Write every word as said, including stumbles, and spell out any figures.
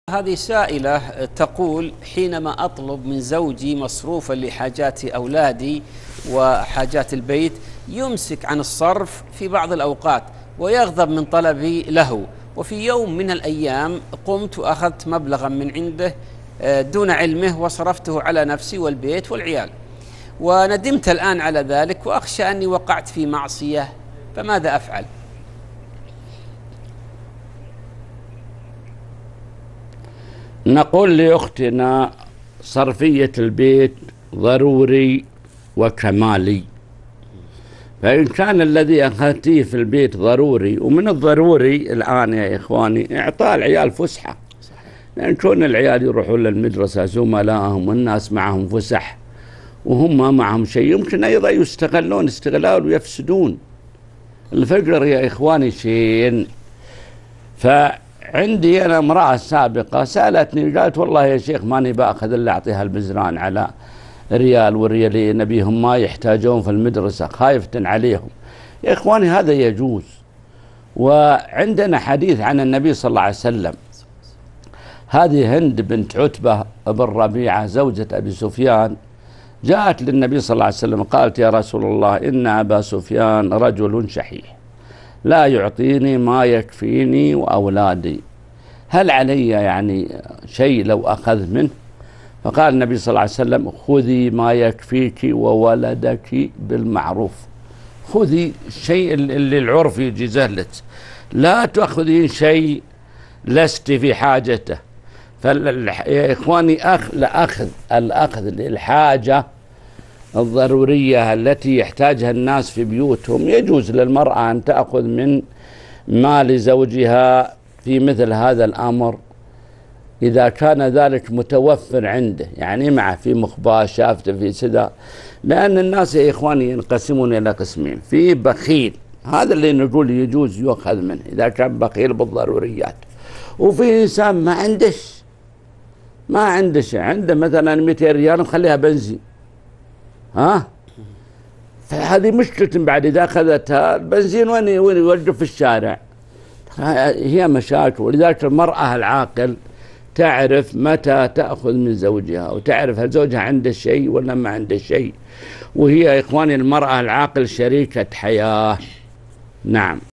هذه سائلة تقول: حينما أطلب من زوجي مصروفا لحاجات أولادي وحاجات البيت يمسك عن الصرف في بعض الأوقات ويغضب من طلبي له، وفي يوم من الأيام قمت وأخذت مبلغا من عنده دون علمه وصرفته على نفسي والبيت والعيال، وندمت الآن على ذلك وأخشى أني وقعت في معصية، فماذا أفعل؟ نقول لأختنا: صرفية البيت ضروري وكمالي، فإن كان الذي أخذتيه في البيت ضروري، ومن الضروري الآن يا إخواني إعطاء العيال فسحة، لأن كون العيال يروحون للمدرسة زملائهم والناس معهم فسح وهم ما معهم شيء، يمكن أيضا يستغلون استغلال ويفسدون. الفقر يا إخواني شيء. فعندي أنا امرأة سابقة سألتني قالت: والله يا شيخ ماني بأخذ إلا أعطيها المزران على ريال وريالين، نبيهم ما يحتاجون في المدرسة، خايفة عليهم. يا إخواني هذا يجوز. وعندنا حديث عن النبي صلى الله عليه وسلم. هذه هند بنت عتبة بن ربيعة زوجة أبي سفيان جاءت للنبي صلى الله عليه وسلم قالت: يا رسول الله، إن أبا سفيان رجل شحيح لا يعطيني ما يكفيني وأولادي، هل علي يعني شيء لو أخذ منه؟ فقال النبي صلى الله عليه وسلم: خذي ما يكفيك وولدك بالمعروف. خذي الشيء اللي العرف يجيزه لك، لا تأخذين شيء لست في حاجته. يا إخواني أخ لأخذ الأخذ للحاجة الضرورية التي يحتاجها الناس في بيوتهم، يجوز للمرأة أن تأخذ من مال زوجها في مثل هذا الأمر إذا كان ذلك متوفر عنده، يعني معه في مخباه شافته في سدى. لأن الناس يا إخواني ينقسمون إلى قسمين: في بخيل، هذا اللي نقول يجوز يؤخذ منه إذا كان بخيل بالضروريات، وفي إنسان ما عندش ما عندش عنده مثلا مئتين ريال وخليها بنزين، ها فهذه مشكلة. بعد إذا أخذتها البنزين وين وين يوقف في الشارع، هي مشاكل. ولذلك المرأة العاقل تعرف متى تأخذ من زوجها، وتعرف هل زوجها عنده شيء ولا ما عنده شيء. وهي يا إخواني المرأة العاقل شريكة حياة. نعم.